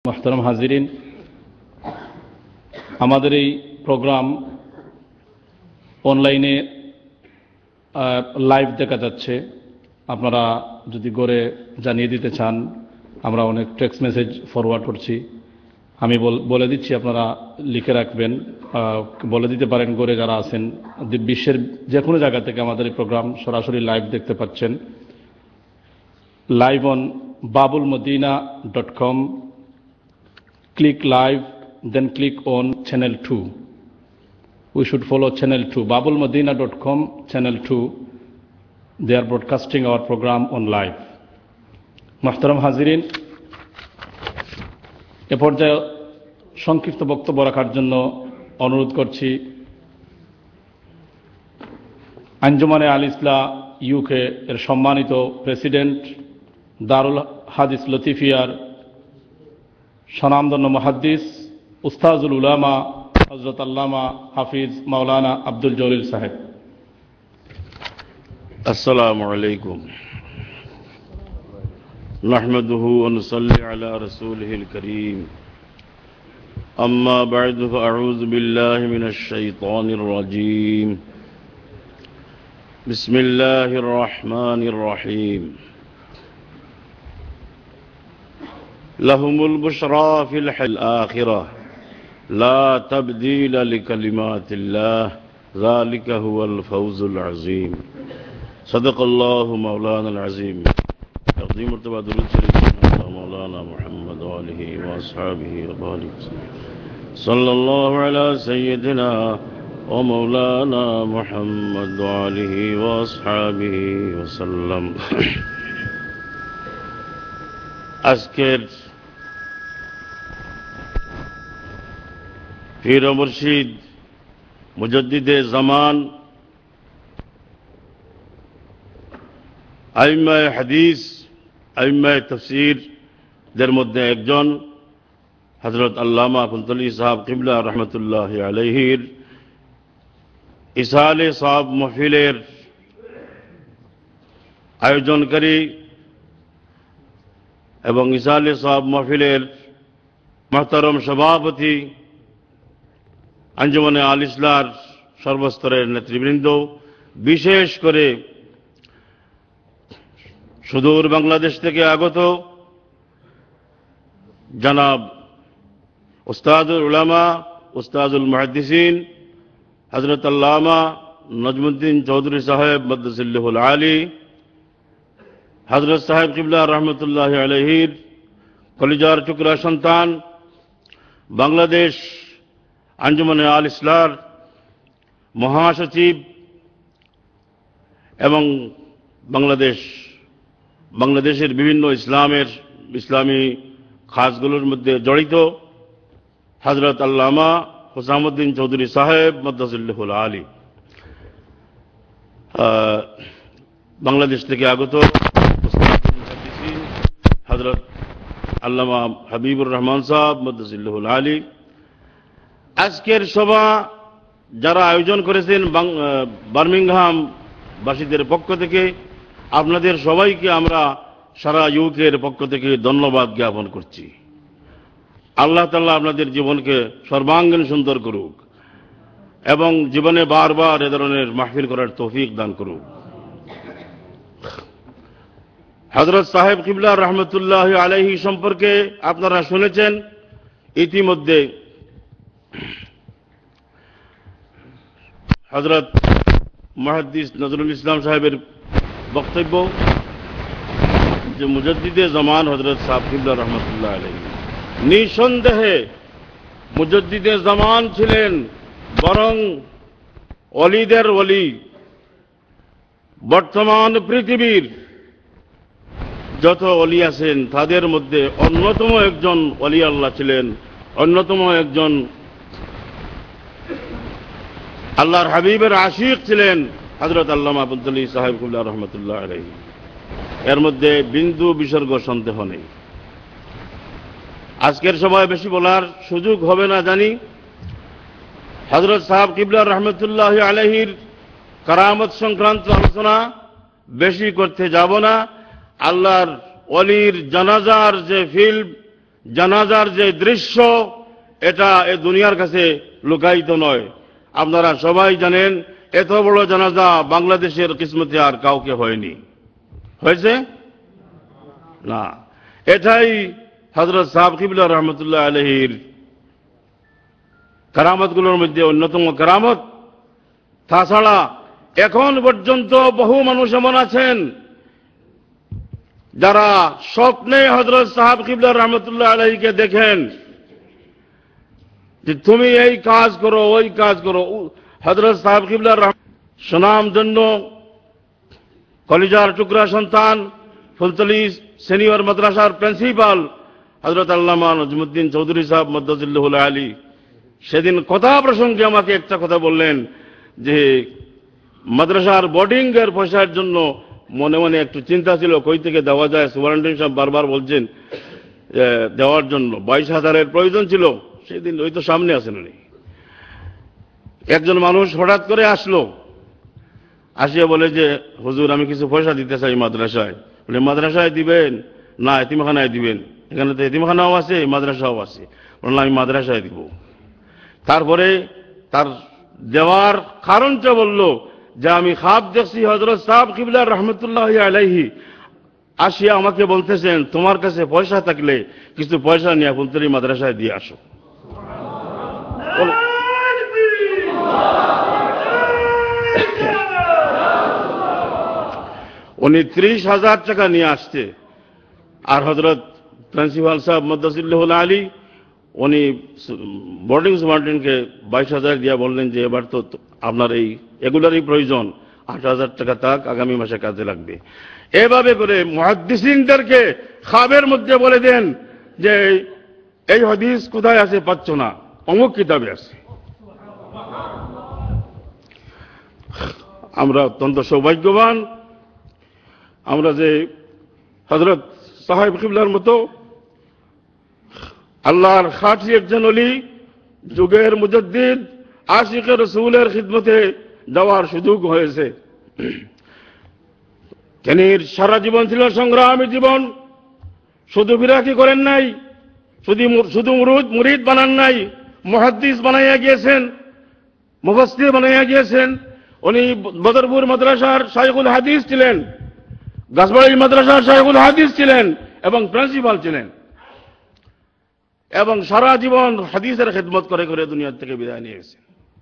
মুহতারাম হাজিরিন, আমাদের এই প্রোগ্রাম অনলাইনে লাইভ দেখা যাচ্ছে। আপনারা যদি গড়ে জানিয়ে দিতে চান, আমরা অনেক টেক্সট মেসেজ ফরওয়ার্ড করছি। আমি বলে দিচ্ছি, আপনারা লিখে রাখবেন, বলে দিতে পারেন গড়ে যারা আছেন। বিশ্বের যে কোনো জায়গা থেকে আমাদের এই প্রোগ্রাম সরাসরি লাইভ দেখতে পাচ্ছেন। Live on babulmadina.com, click live, then click on channel 2. We should follow channel 2, babulmadina.com, channel 2. They are broadcasting our program on live. মুহতারাম হাজিরিন, এ পর্যায়ে সংক্ষিপ্ত বক্তব্য রাখার জন্য অনুরোধ করছি আঞ্জুমানে আল ইসলাহ ইউকে এর সম্মানিত প্রেসিডেন্ট, দারুল হাদিস লতিফিয়ার স্বনামধন্য মুহাদ্দিস, উস্তাজুল উলামা হযরত আল্লামা হাফিজ মাওলানা আব্দুল জলিল সাহেব। আসসালামু আলাইকুম। নাহমাদুহু ওয়া নুসাল্লি আলা রাসূলিহিল কারীম। আম্মা বা'দু ফাআউযু বিল্লাহি মিনাশ শাইতানির রাজীম। বিসমিল্লাহির রহমানির রহিম। লাহুমুল বুশরা ফিল আখিরাহ লা তাবদীলা লিকালিমাতিল্লাহ যালিকা হুয়াল ফাওজুল আযীম। সাদাকাল্লাহু মাওলানাল আযীম। তাকদীম মুরতাবা দুরূদ শরীফ মাওলানা মুহাম্মদ ওয়া আলিহি ওয়া আসহাবিহি ওয়া বারিক সাল্লাল্লাহু আলা সাইয়্যিদিনা ওয়া মাওলানা মুহাম্মদ ওয়া আলিহি ওয়া আসহাবিহি ওয়া সাল্লাম। আজকের পীর ও মুর্শিদ মুজাদ্দিদে জামান, আইম্মায়ে হাদিস, আইম্মায়ে তাফসীর দের মধ্যে একজন হযরত আল্লামা কুন্তলি সাহেব কিবলা রহমতুল্লাহি আলাইহির ইসালে সাহেব মাহফিলের আয়োজনকারী এবং ইসালে সাহেব মাহফিলের মুহতারম সভাপতি, আঞ্জুমানে আল ইসলাহর সর্বস্তরের নেতৃবৃন্দ, বিশেষ করে সুদূর বাংলাদেশ থেকে আগত জনাব উস্তাদুল উলামা, উস্তাদুল মুহাদ্দিসিন হযরত আল্লামা নজমুদ্দিন চৌধুরী সাহেব মাদ্দাসিল্লাহুল আলী, হযরত সাহেব কিবলা রহমতুল্লাহি আলাইহির কলিজার টুকরা সন্তান, বাংলাদেশ আঞ্জুমানে আল ইসলাহর মহাসচিব এবং বাংলাদেশের বিভিন্ন ইসলামী খাসগুলোর মধ্যে জড়িত হযরত আল্লামা হুসামউদ্দিন চৌধুরী সাহেব মাদ্দাসিল্লাহুল আলী, বাংলাদেশ থেকে আগত হযরত আল্লামা হাবিবুর রহমান সাহেব মাদ্দাসিল্লাহুল আলী। আজকের সভা যারা আয়োজন করেছেন বার্মিংহাম বাসীদের পক্ষ থেকে, আপনাদের সবাইকে আমরা সারা ইউকের পক্ষ থেকে ধন্যবাদ জ্ঞাপন করছি। আল্লাহ তাআলা আপনাদের জীবনকে সর্বাঙ্গীন সুন্দর করুক এবং জীবনে বারবার এ ধরনের মাহফিল করার তৌফিক দান করুক। হযরত সাহেব কিবলা রহমতুল্লাহি আলাইহি সম্পর্কে আপনারা শুনেছেন ইতিমধ্যে। হযরত মুহাদ্দিস নজরুল ইসলাম সাহেবের বক্তব্য যে মুজাদ্দিদে জামান হযরত সাহেব কিবলা রহমতুল্লাহ আলাইহি নিঃসন্দেহে মুজাদ্দিদে জামান ছিলেন, বরং ওলিদের ওলি। বর্তমান পৃথিবীর যত ওলি আছেন তাদের মধ্যে অন্যতম একজন ওলি আল্লাহ ছিলেন, অন্যতম একজন আল্লাহর হাবিবের আশিক ছিলেন হযরত আল্লামা কুন্তলি সাহেব কিবলা রহমতুল্লাহ আলাইহি। এর মধ্যে বিন্দু বিসর্গ সন্দেহ নেই। আজকের সময় বেশি বলার সুযোগ হবে না জানি। হযরত সাহেব কিবলা রহমতুল্লাহ আলাইহির কারামত সংক্রান্ত আলোচনা বেশি করতে যাব না। আল্লাহর ওলির জানাজার যে ফিল্ম, জানাজার যে দৃশ্য, এটা এ দুনিয়ার কাছে লুকায়িত নয়। আপনারা সবাই জানেন এত বড় জানাজা বাংলাদেশের কিসমতে আর কাউকে হয়নি। হয়েছে না। এটাই হযরত সাহেব কিবলা রহমতুল্লাহ আলাইহির কারামতগুলোর মধ্যে অন্যতম কারামত। তাছাড়া এখন পর্যন্ত বহু মানুষ এমন আছেন যারা স্বপ্নে হযরত সাহেব কিবলা রহমতুল্লাহ আলাইহিকে দেখেন যে তুমি এই কাজ করো, ওই কাজ করো। হযরত সাহেব কিবলার সুনাম জন্য কলিজার টুকরা সন্তান ফুলতলি সিনিয়র মাদ্রাসার প্রিন্সিপাল হযরত আল্লামা নজমুদ্দিন চৌধুরী সাহেব মদ্দাজিল্লাহুল আলী সেদিন কথা প্রসঙ্গে আমাকে একটা কথা বললেন যে মাদ্রাসার বোর্ডিং এর পয়সার জন্য মনে মনে একটু চিন্তা ছিল, কই থেকে দেওয়া যায়। সুপারিনটেন্ডেন্ট সাহেব বারবার বলছেন দেওয়ার জন্য 22,000-এর প্রয়োজন ছিল। সেদিন ওই তো সামনে আছেন উনি। একজন মানুষ হঠাৎ করে আসলো, আসিয়া বলে যে হুজুর আমি কিছু পয়সা দিতে চাই মাদ্রাসায়। বলে মাদ্রাসায় দিবেন না এতিমখানায় দিবেন? এখানে তো এতিমখানাও আছে মাদ্রাসাও আছে। বললাম আমি মাদ্রাসায় দিব। তারপরে তার দেওয়ার কারণটা বলল যে আমি খাব দেখছি হযরত সাহেব কিবলা রহমতুল্লাহ আলাইহি আসিয়া আমাকে বলতেছেন তোমার কাছে পয়সা থাকলে কিছু পয়সা নিয়ে ফুলতলি মাদ্রাসায় দিয়ে আসো। উনি 30,000 টাকা নিয়ে আসছে, আর হযরত প্রিন্সিপাল সাহেব মদ্দাজিল্লাহুল আলী উনি বোর্ডিং সুপারিনটেন্ডেন্টকে 22,000 দিয়া বললেন যে এবার তো আপনার এগুলারই প্রয়োজন, 8,000 টাকা তাক আগামী মাসে কাজে লাগবে। এভাবে করে মুহাদ্দিসিনদেরকে খাবের মধ্যে বলে দেন যে এই হাদিস কোথায় আছে পাচ্ছ না, অমুক কিতাবে আছে। আমরা অত্যন্ত সৌভাগ্যবান আমরা যে হযরত সাহেব কিবলার মতো আল্লাহর খাঁটি একজন ওলি, যুগের মুজাদ্দিদ, আশিকে রাসূলের খিদমতে যাওয়ার সুযোগ হয়েছে। তিনি সারা জীবন ছিল সংগ্রামী জীবন। শুধু ফিরাকি করেন নাই, শুধু মুরিদ বানান নাই, মুহাদ্দিস বানাইয়া গিয়েছেন, মুফাসসির বানাইয়া গিয়েছেন। উনি বদরপুর মাদ্রাসার শাইখুল হাদিস ছিলেন, গাছবাড়ি মাদ্রাসার শাইখুল হাদিস ছিলেন এবং প্রিন্সিপাল ছিলেন, এবং সারা জীবন হাদিসের খেদমত করে করে দুনিয়া থেকে বিদায় নিয়ে গেছেন।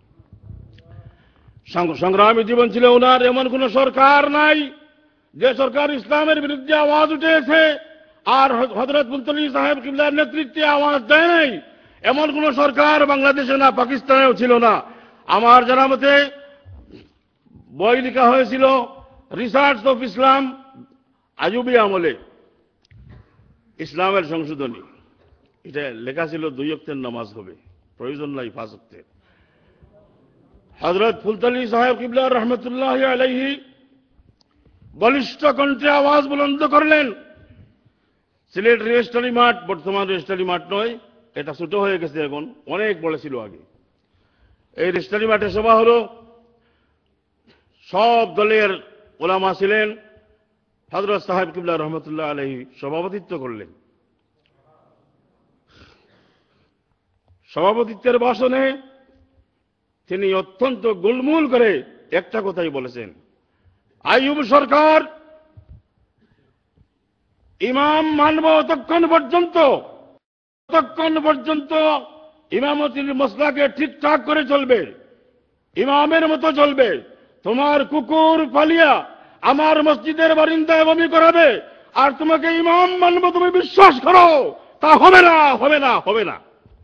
সংগ্রামী জীবন ছিল ওনার। এমন কোন সরকার নাই যে সরকার ইসলামের বিরুদ্ধে আওয়াজ উঠেছে আর হযরত ফুলতলি সাহেব কিবলার নেতৃত্বে আওয়াজ দেয় নাই। এমন কোন সরকার বাংলাদেশে না পাকিস্তানেও ছিল না। আমার জানা মতে বই লেখা হয়েছিল রিসার্চ অফ ইসলাম আইয়ুবী আমলে, ইসলামের সংশোধনী। এটা লেখা ছিল 2 ওয়াক্তের নামাজ হবে, প্রয়োজন নাই 5 ওয়াক্তের। হযরত ফুলতলি সাহেব কিবলা রহমতুল্লাহ আলাইহি বলিষ্ঠ কণ্ঠে আওয়াজ বুলন্দ করলেন। সিলেট রেজিস্ট্রারি মাঠ, বর্তমান রেজিস্ট্রারি মাঠ নয়, এটা ছোট হয়ে গেছে এখন, অনেক বড় ছিল আগে। এই রেজিস্ট্রারি মাঠে সভা হলো, সব দলের ওলামা ছিলেন। হযরত সাহেব কিবলা রহমতুল্লাহ আলাইহি সভাপতিত্ব করলেন। সভাপতিত্বের ভাষণে তিনি অত্যন্ত গুলমুল করে একটা কথাই বলেছেন, আইয়ুব সরকার ইমাম মানব ততক্ষণ পর্যন্ত ইমামতির মসলাকে ঠিকঠাক করে চলবে, ইমামের মতো চলবে। তোমার কুকুর পালিয়া আমার মসজিদের বারিন্দায় বমি করাবে আর তোমাকে ইমাম মানব তুমি বিশ্বাস করো, তা হবে না, হবে না, হবে না।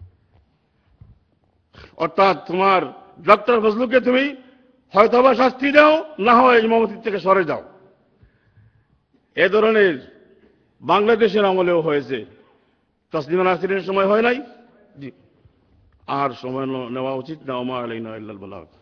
অর্থাৎ তোমার ডক্টর ফজলুকে তুমি হয়তোবা শাস্তি দাও, না হয় ইমামতি থেকে সরে যাও। এ ধরনের বাংলাদেশের আমলেও হয়েছে। তাসলিমা নাসরিনের সময় হয় নাই, জি, আর সময় নেওয়া উচিত না। ওমা আলাইনা ইল্লাল বালাগ।